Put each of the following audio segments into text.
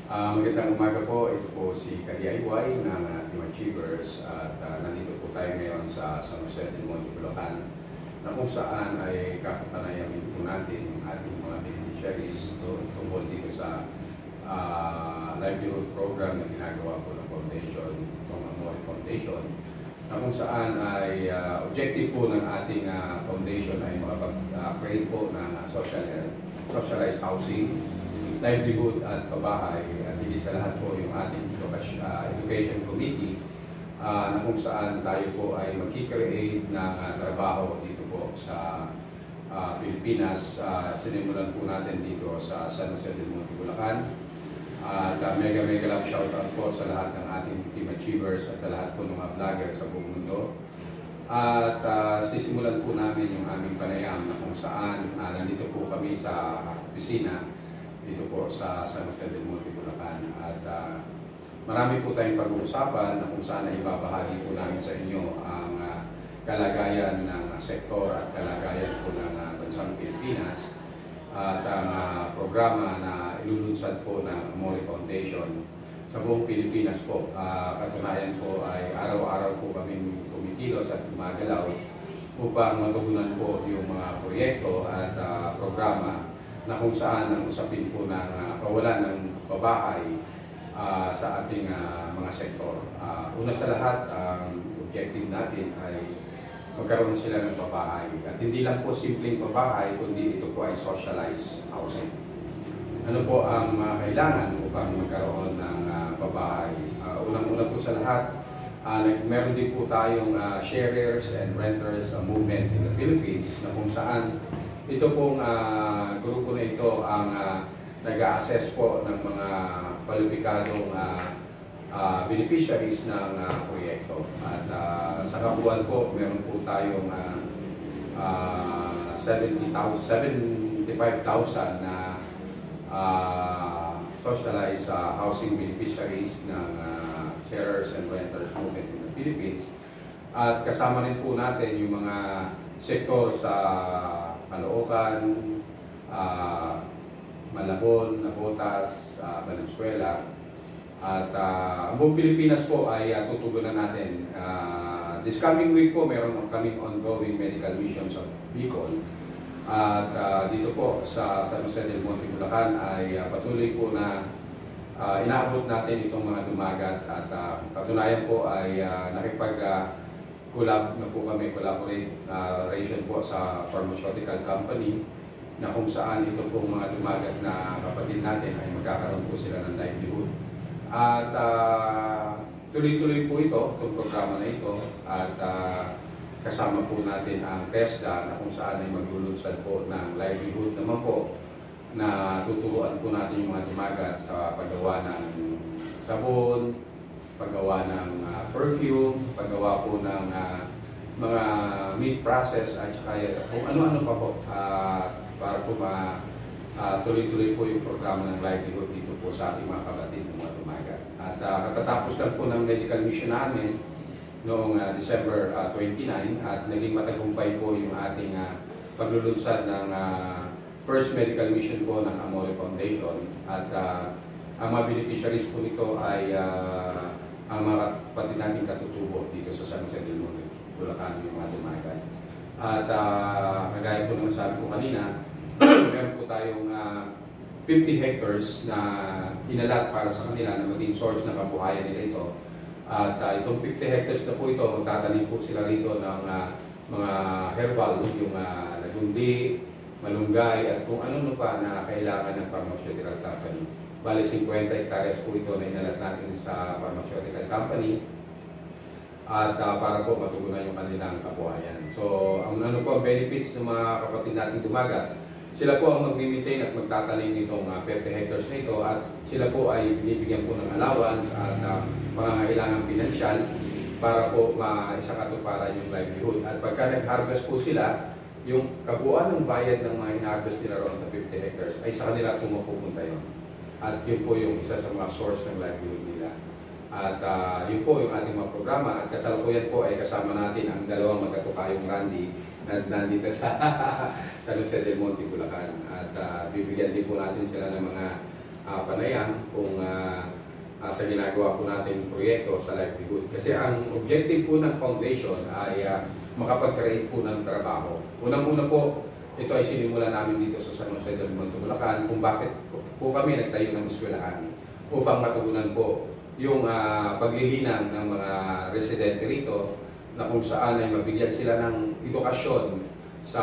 Magandang umaga po. Ito po si ka-DIY ng Team Achievers at nandito po tayo ngayon sa San Jose del Monte, Bulacan, na kung saan ay kakapanayamin po natin yung ating mga beneficiaries tungkol dito sa livelihood program na ginagawa po ng foundation, itong Amore Foundation, na kung saan ay objective po ng ating foundation ay makapag-create po ng socialized housing, livelihood at pabahay, at higit sa lahat po yung ating education committee na kung saan tayo po ay magkikreate ng trabaho dito po sa Pilipinas. Sinimulan po natin dito sa San Jose del Monte, Bulacan. At mega love shoutout po sa lahat ng ating Team Achievers at sa lahat po ng mga vlogger sa buong mundo. At sisimulan po namin yung aming panayam na kung saan nandito po kami sa opisina dito po sa San Jose del Monte, Bulacan. At marami po tayong pag-uusapan na kung saan ay ibabahagi po namin sa inyo ang kalagayan ng sektor at kalagayan po ng bansang Pilipinas at ang programa na ilulunsad po ng Amore Foundation sa buong Pilipinas po. Katunayan po ay araw-araw po kami kumikilos at gumagalaw upang matugunan po yung mga proyekto at programa na kung saan ang usapin po ng kawalan ng pabahay sa ating mga sektor. Una sa lahat, ang objective natin ay magkaroon sila ng pabahay. At hindi lang po simpleng pabahay, kundi ito po ay socialized housing. Ano po ang kailangan upang magkaroon ng pabahay? Unang-una po sa lahat, meron din po tayong sharers and renters movement in the Philippines na kung saan ito pong grupo na ito ang nag-a-assess po ng mga kwalipikadong beneficiaries ng proyekto. At sa kabuuan po, meron po tayong 75,000 na socialized housing beneficiaries ng sharers and renters movement in the Philippines. At kasama rin po natin yung mga sektor sa Caloocan, Malabon, Navotas, Valenzuela. At ang buong Pilipinas po ay tutugunan natin. This coming week po, meron kaming ongoing medical mission sa Bicol. At dito po sa San Jose del Monte, Bulacan ay patuloy po na inaabot natin itong mga dumagat. At katunayan po ay nakipag-collab na po kami, collaboration po sa pharmaceutical company na kung saan ito pong mga dumagat na kapatid natin ay magkakaroon po sila ng livelihood. At tuloy-tuloy po itong programa na ito, at kasama po natin ang TESDA na kung saan ay maglulunsad po ng livelihood naman po na tuturuan po natin yung mga dumagat sa paggawa ng sabon, paggawa ng perfume, paggawa po ng mga meat process at saka kung ano-ano pa po para po tuloy-tuloy po yung programa ng livelihood dito po sa ating mga kapatid ng mga dumagat. At katatapos lang po ng medical mission namin noong December 29 at naging matagumpay po yung ating paglulunsad ng first medical mission po ng Amore Foundation. At ang mga beneficiaries po nito ay ang mga kapatid nating katutubo dito sa San Jose del Monte, Bulacan, yung mga dumagat. At kagaya po naman sabi ko kanina, meron po tayong 50 hectares na inalat para sa kanila na maging source ng kabuhayan nila ito. At itong 50 hectares na po ito, magtatanim po sila rito ng mga herbal, yung lagundi, malunggay, at kung ano pa na kailangan ng pharmaceutical company. Bali 50 hectares po ito na inalat natin sa pharmaceutical company at para po matugunan yung kanilang kabuhayan. So, ang ano po ang benefits ng mga kapatid nating dumagat, sila po ang mag-maintain at magtatanim nitong 50 hectares na ito, at sila po ay binibigyan po ng allowance at pangangailangan pinansyal para po maisakatuparan yung livelihood. At pagka nag-harvest po sila, yung kabuuan ng bayad ng mga in-harvest nila roon sa 50 hectares ay sa kanila pupunta yun. At yun po yung isa sa mga source ng livelihood nila. At yun po yung ating mga programa. At kasalukuyan po ay kasama natin ang dalawang magkatukayong Randy na nandito sa San Jose del Monte, Bulacan. At bibigyan din po natin sila ng mga panayam kung sa ginagawa po natin proyekto sa livelihood. Kasi ang objective po ng foundation ay makapag-create po ng trabaho. Unang-una po, ito ay sinimula namin dito sa San Jose del Monte, Bulacan, kung bakit po kami nagtayo ng eskwelahan upang matugunan po yung paglilinang ng mga residente rito na kung saan ay mabigyan sila ng edukasyon sa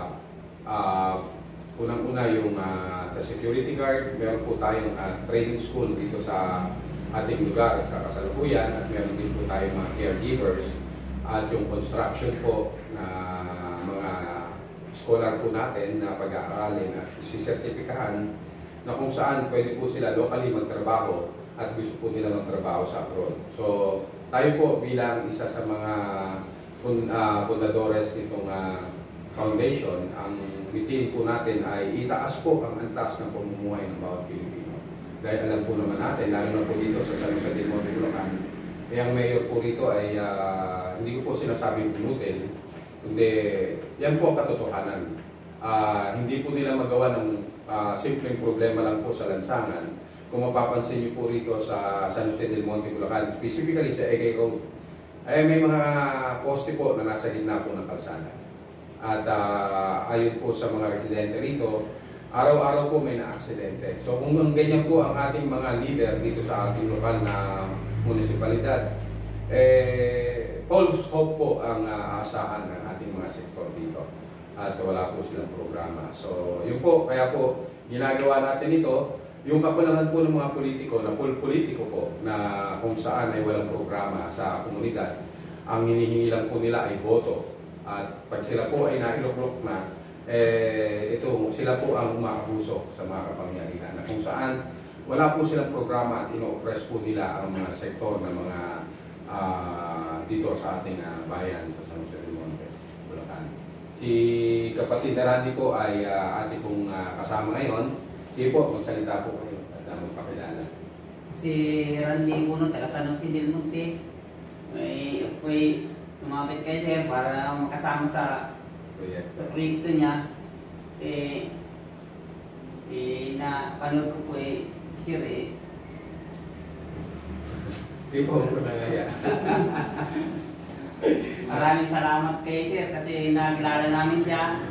unang-una yung sa security guard. Meron po tayong training school dito sa ating lugar sa kasalukuyan at meron din po tayong mga caregivers at yung construction po na mga scholar po natin na pag-aaralin at sisertipikahan na kung saan pwede po sila locally magtrabaho at gusto po nila magtrabaho sa abroad. So tayo po bilang isa sa mga fundadores nitong foundation, ang mitiin po natin ay itaas po ang antas ng pamumuhay ng bawat Pilipino. Dahil alam po naman natin, lalo na po dito sa San Jose del Monte, Bulacan, ang mayor po rito ay hindi ko po sinasabing pinutin, kundi yan po ang katotohanan. Hindi po nila magawa ng simpleng problema lang po sa lansangan. Kung mapapansin niyo po rito sa San Jose del Monte, Bulacan, specifically sa Egay Road, ay may mga poste po na nasa gitna po ng kalsada. At ayon po sa mga residente rito, araw-araw po may na-aksidente. So kung ganyan po ang ating mga leader dito sa ating lokal na munisipalidad, false hope po ang aasahan ng ating mga sektor dito. At wala po silang programa. So yun po, kaya po ginagawa natin ito. Yung kakulangan po ng mga politiko, na politiko po, na kung saan ay walang programa sa komunidad, ang hinihingi lang po nila ay boto. At pag sila po ay nailuklok na, sila po ang umaabuso sa mga kapangyarihan. Na kung saan wala po silang programa at ino-oppress po nila ang mga sektor ng mga dito sa ating bayan sa San Jose del Monte, Bulacan. Si kapatid na Randy po ay ating pong kasama ngayon. Sige po, magsalita po kayo at magpakilala. Si Randy Puno, taga San Jose del Monte. Ako'y lumapit kay Sir para makasama sa proyekto niya. Kasi napanood ko po Sir Sige po, magpakilala. Maraming salamat kay Sir kasi nakilala namin siya.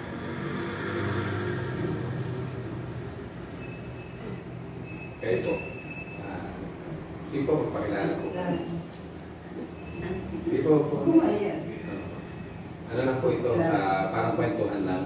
Kayo po. Sige po, magpakilala po. Sige po. Ano lang po ito? Parang kwentuhan lang.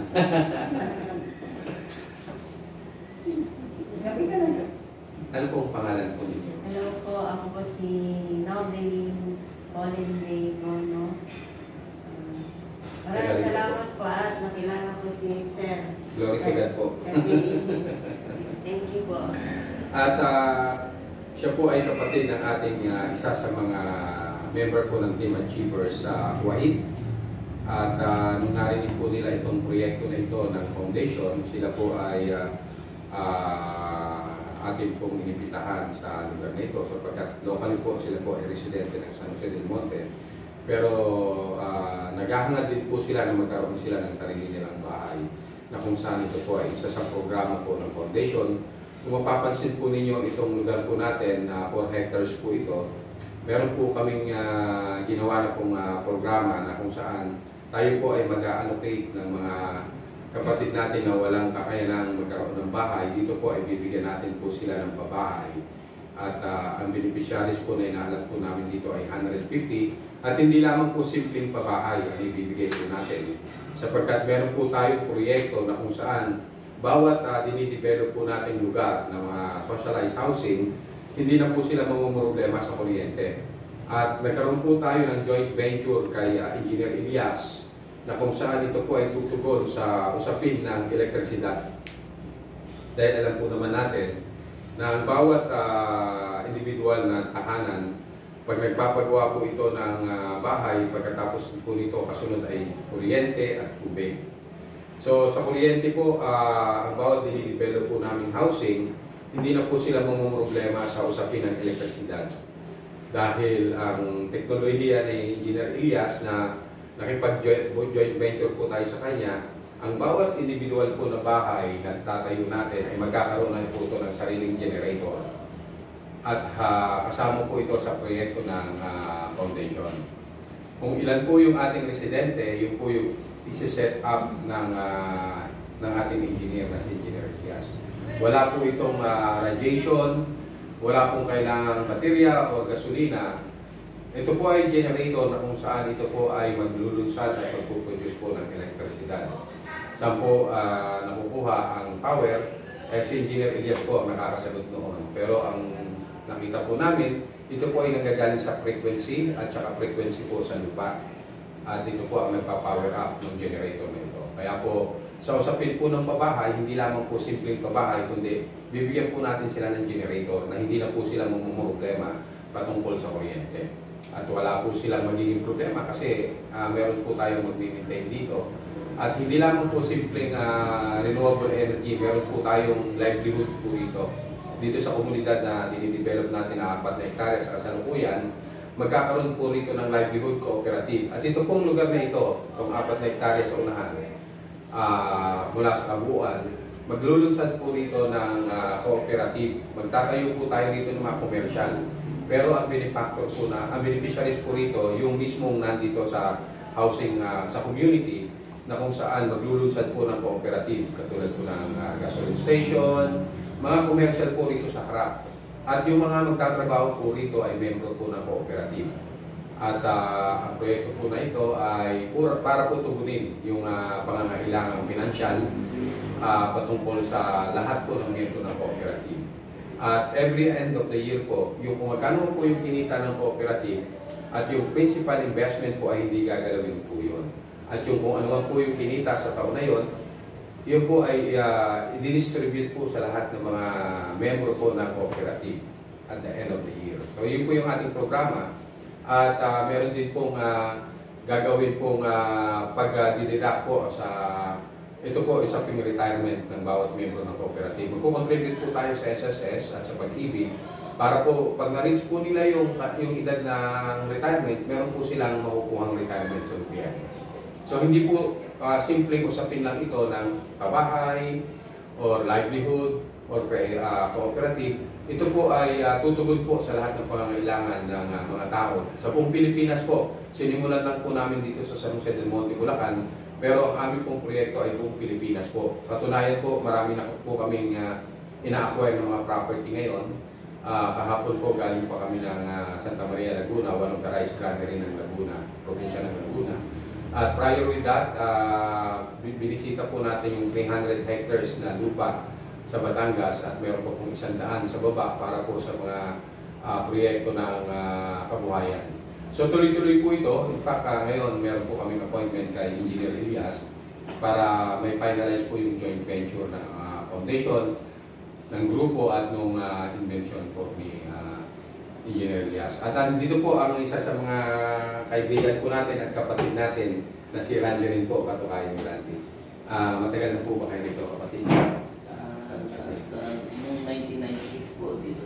Gabi ka lang. Ano po ang pangalan po ninyo? Hello po, ako po si Noveline Holiday Bono. Maraming salamat po at nakilala ko si Sir. Glory to God po. Thank you po. At siya po ay kapatid ng ating isa sa mga member po ng Team Achievers sa Kuwait. At nung narinig po nila itong proyekto na ito ng foundation, sila po ay atin pong inibitahan sa lugar na ito sapagkat locally po sila po ay residente ng San Jose del Monte. Pero naghahangad din po sila na magkaroon sila ng sarili nilang bahay na kung saan ito po ay isa sa programa po ng foundation. Kung mapapansin po ninyo itong lugar po natin na 4 hectares po ito, meron po kaming ginawa na pong programa na kung saan tayo po ay mag-allocate ng mga kapatid natin na walang kakayanang magkaroon ng bahay. Dito po ay bibigyan natin po sila ng pabahay. At ang beneficiaries po na inaalat po namin dito ay 150. At hindi lamang po simpleng pabahay ang ibibigay po natin. Sapagkat meron po tayong proyekto na kung saan bawat dinidevelop po nating lugar ng mga socialized housing, hindi na po sila mamumroblema sa kuryente. At nagkaroon po tayo ng joint venture kay Engineer Elias na kung saan ito po ay tutugon sa usapin ng elektrisidad. Dahil alam po naman natin na ang bawat individual na tahanan, pag nagpapagawa po ito ng bahay, pagkatapos po nito kasunod ay kuryente at tubig. So sa kuryente po, ang bawat dinidevelop po namin housing, hindi na po sila mamumroblema sa usapin ng elektrisidad. Dahil ang teknolohiya ni Engineer Elias na nakipag-joint venture po tayo sa kanya, ang bawat individual po na bahay na tatayo natin ay magkakaroon na po ito ng sariling generator. At kasama po ito sa proyekto ng foundation. Kung ilan po yung ating residente, yun po yung isi-set up ng ating engineer na si Engineer Elias. Wala po itong radiation, wala pong kailangang baterya o gasolina. Ito po ay generator na kung saan ito po ay maglulunsad at magpuproduce po ng elektrisidad. Saan po nakukuha ang power, si Engineer Elias po ang nakakasagot noon. Pero ang nakita po namin, ito po ay nanggagaling sa frequency at saka frequency po sa lupa. At ito po ang nagpa-power up ng generator na ito. Kaya po, sa usapin po ng pabahay, hindi lamang po simpleng pabahay, kundi bibigyan po natin sila ng generator na hindi na po sila mamumroblema patungkol sa kuryente. At wala po silang magiging problema kasi meron po tayong mag-maintain dito. At hindi lamang po simpleng renewable energy, meron po tayong livelihood po dito. Dito sa komunidad na dinidevelop natin na 4 na hektarya sa kasalukuyan, magkakaroon po rito ng livelihood cooperative. At ito pong lugar na ito, itong 4 na hektarya sa unahan, mula sa kabuuan, maglulunsad po rito ng cooperative. Magtatayo po tayo rito ng mga commercial. Pero ang benefactor po ang beneficiaries po rito, yung mismong nandito sa housing, sa community, na kung saan maglulunsad po ng cooperative, katulad po ng gasoline station, mga commercial po rito sa harap. At yung mga magtatrabaho po rito ay membro po ng cooperative. At ang proyekto po na ito ay para po tugunin yung pangangailangang pinansyal patungkol sa lahat po ng membro ng cooperative. At every end of the year po, yung kung magkano po yung kinita ng cooperative at yung principal investment po ay hindi gagalawin po yun. At yung kung ano po yung kinita sa taon na yun, yun po ay i-distribute po sa lahat ng mga membro po ng cooperative at the end of the year. So yun po yung ating programa. At meron din pong gagawin pong pag-dideduct po sa ito po isa pong retirement ng bawat membro ng cooperative. Magko-contribute po tayo sa SSS at sa pag-ibig para po pag na-reach po nila yung edad ng retirement, meron po silang makukuhang retirement sa gobyerno. So hindi po simpleng usapin lang ito ng pabahay or livelihood or cooperative. Ito po ay tutugon po sa lahat ng pangangailangan ng mga tao. Sa buong Pilipinas po, sinimulan lang po namin dito sa San Jose del Monte, Bulacan, pero ang aming pong proyekto ay buong Pilipinas po. Katunayan po, marami na po kaming ina-acquire ng mga property ngayon. Kahapon po galing pa kami ng Santa Maria, Laguna, one of the rice granary ng Laguna, probinsya ng Laguna. At prior with that, binisita po natin yung 300 hectares na lupa sa Batangas at meron po pong 100 sa baba para po sa mga proyekto ng kabuhayan. So tuloy-tuloy po ito. In fact, ngayon meron po kaming appointment kay Engineer Elias para may finalize po yung joint venture ng foundation, ng grupo at nung invention po ni Engineer Elias. At dito po ang isa sa mga kaibigan po natin at kapatid natin na si Randy rin po, katukayan ni Randy. Matagal na po ba kayo dito, kapatid? Noong 1996 po dito.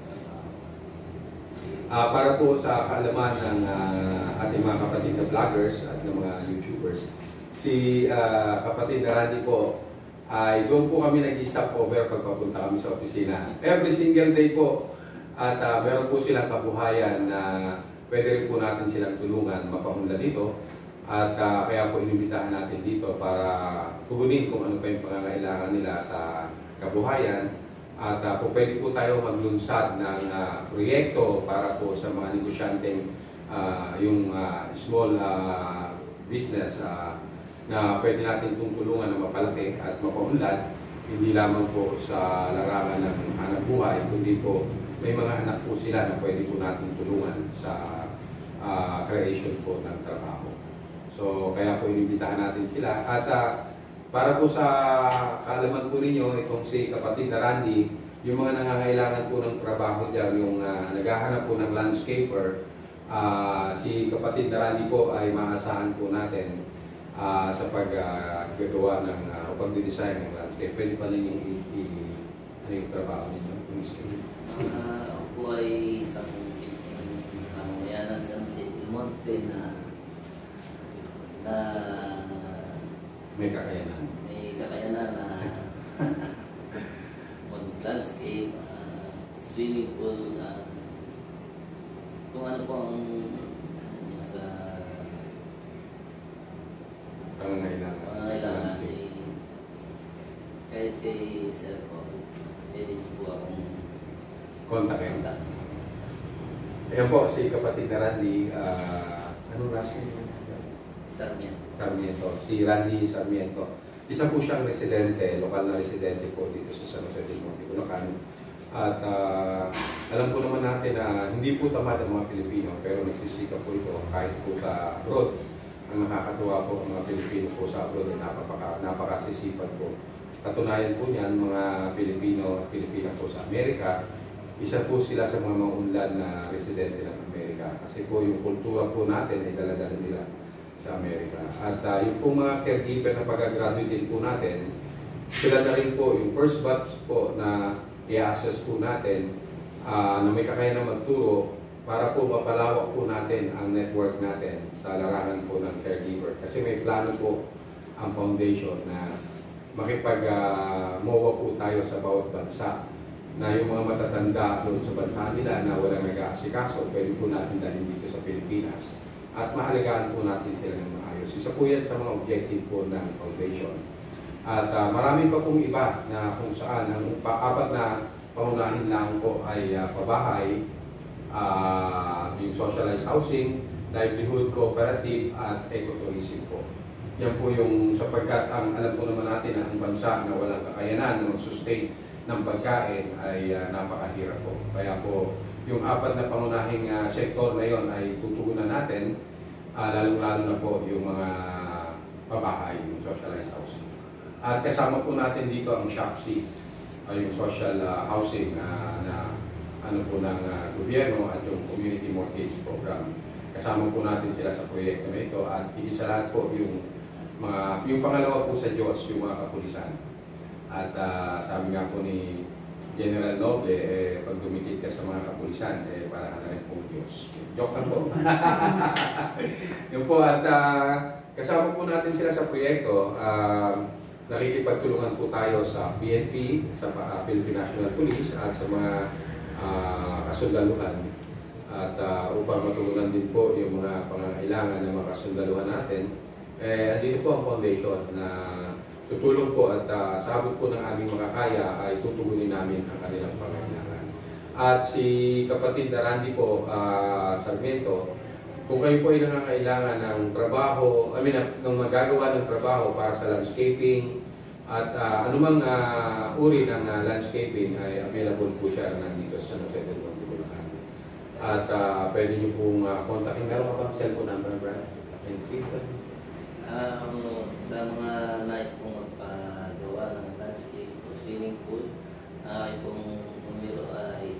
Para po sa kaalaman ng ating mga kapatid na vloggers at ng mga YouTubers, si kapatid na Randy po ay doon po kami nag-stop over pagpapunta kami sa opisina. Every single day po. At meron po silang kabuhayan na pwede rin po natin silang tulungan mapaunlad dito. At kaya po inimbitahan natin dito para tugunin kung ano pa yung pangangailangan nila sa kabuhayan. At po pwede po tayo maglunsad ng proyekto para po sa mga negosyanteng yung small business na pwede natin itong tulungan na mapalaki at mapaunlad. Hindi lamang po sa larangan ng hanap buhay, kundi po may mga anak po sila na pwede po natin tulungan sa creation po ng trabaho. So, kaya po inimbitahan natin sila. At para po sa kaalaman po ninyo, itong si kapatid na Randy, yung mga nangangailangan po ng trabaho dyan, yung naghahanap po ng landscaper, si kapatid na Randy po ay maasahan po natin sa paggagawa ng pagdidesign ng landscape. Pwede pa ninyong ano yung trabaho ninyo? Ako ay isang mayanan sa Monte na may kakayanan. pool, kung ano po ang sa pangangailangan. kahit kay Sir po, pwede niyo po akong Kontakin. contact. Ayan po, si kapatid na Randy, ano last name? Sarmiento. Si Randy Sarmiento. Isa po siyang residente, lokal na residente po dito sa San Jose del Monte, Bulacan. At alam po naman natin na hindi po tamad ang mga Pilipino, pero nagsisikap po ito kahit po sa abroad. Ang nakakatuwa po ang mga Pilipino po sa abroad ay napakasisipan po. Katunayan po niyan, mga Pilipino at Pilipina po sa Amerika, isa po sila sa mga maunlad na residente ng Amerika. Kasi po yung kultura po natin ay dala-dala nila sa Amerika. At yung po mga caregiver na pag-graduate din po natin, sila na rin po yung first batch po na i-assess po natin na may kakayanan magturo para po mapalawak po natin ang network natin sa larangan po ng caregiver. Kasi may plano po ang foundation na makipag-MOA po tayo sa bawat bansa na yung mga matatanda doon sa bansa nila na walang nag-aasikaso, pwede po natin dalhin dito sa Pilipinas at maalagaan po natin sila ng maayos. Isa po yan sa mga objective po ng foundation. At marami pa pong iba na kung saan ang apat na pangunahin lang po ay pabahay, yung socialized housing, livelihood cooperative at ecotourism po. Yan po yung sapagkat alam po naman natin na ang bansa na walang kakayanan na mag-sustain ng pagkain ay napakahirap po. Kaya po yung apat na pangunahing sektor na yon ay tutugunan natin, lalong-lalo na po yung mga pabahay, yung socialized housing. At kasama po natin dito ang SHOPC, yung social housing na ano po ng gobyerno at yung community mortgage program. Kasama po natin sila sa proyekto na ito at higit sa lahat po yung pangalawa po sa Diyos, yung mga kapulisan. At sabi nga po ni General Noble, pag dumikit ka sa mga kapulisan, para ka na rin pong Diyos. Joke lang po. Yun po, at kasama po natin sila sa proyekto. Nakikipagtulungan po tayo sa PNP, sa Philippine National Police, at sa mga kasundaluhan. At upang matulungan din po yung mga pangangailangan ng mga kasundaluhan natin, andito po ang foundation na tutulong po at sa abot po ng aming makakaya ay tutugunin namin ang kanilang pangangailangan. At si kapatid na Randy po, Sarmiento, kung kayo po ay nangangailangan ng trabaho, ng magagawa ng trabaho para sa landscaping at anumang uri ng landscaping ay available po siya nandito sa San Jose del Monte, Bulacan. At pwede niyo pong kontakin. Meron ka bang cellphone number, Brad? Sa mga nais pong magpagawa ng landscape o swimming pool, itong numero ay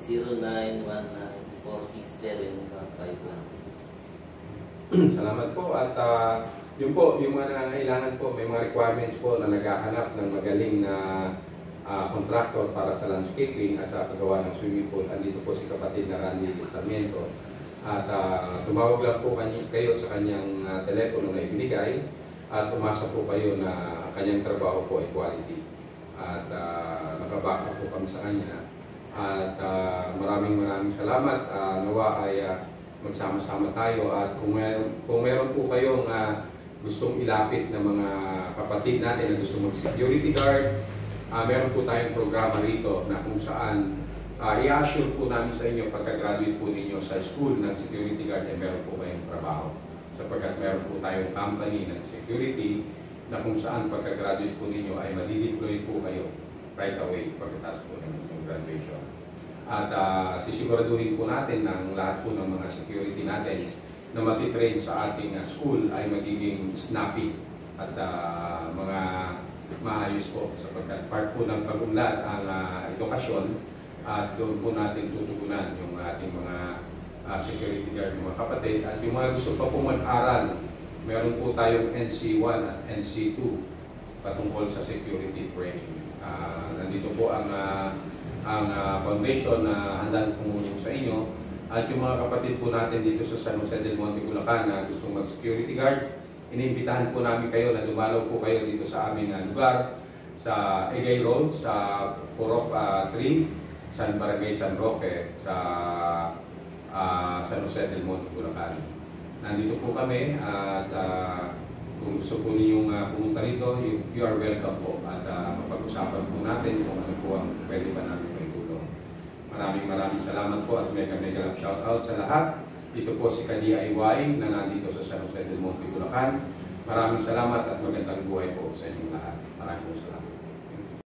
0919467151. Salamat po. At yun po, yung mga nangangailangan po, may mga requirements po na naghahanap ng magaling na contractor para sa landscaping at sa paggawa ng swimming pool. Andito po si kapatid na Randy Sarmiento. At tumawag lang po kayo sa kanyang telepono na ibinigay at umasa po kayo na kanyang trabaho po ay quality. At nakabaka po kami sa kanya. At maraming salamat. Nawa ay magsama-sama tayo at kung meron po kayong gustong ilapit na mga kapatid natin na gusto mag-security guard, meron po tayong programa rito na kung saan i-assure po namin sa inyo pagka-graduate po ninyo sa school ng security guard ay meron po kayong trabaho. Sapagkat meron po tayong company ng security na kung saan pagka-graduate po ninyo ay madideploy po kayo right away pagkatapos po ng inyong graduation. At sisiguraduhin po natin ng lahat po ng mga security natin na matitrain sa ating school ay magiging snappy at mga maayos po sapagkat part po ng pag-unlad ang edukasyon at doon po natin tutugunan yung ating mga security guard, mga kapatid. At yung mga gusto pa po mag-aral, meron po tayong NC1 at NC2 patungkol sa security training. Nandito po ang foundation na handang tumulong sa inyo. At yung mga kapatid po natin dito sa San Jose del Monte, Bulacan na gustong mag-security guard, iniimbitahan po namin kayo na dumalaw po kayo dito sa aming lugar, sa Egay Road, sa Purok 3, Barangay San Roque sa San Jose del Monte, Bulacan. Nandito po kami at kung gusto po ninyong pumunta rito, you are welcome po at mapag-usapan po natin kung ano po ang pwede pa namin may tulong. Maraming salamat po at mega lang shoutout sa lahat. Ito po si Ka-DIY na nandito sa San Jose del Monte, Bulacan. Maraming salamat at magandang buhay po sa inyong lahat. Maraming salamat.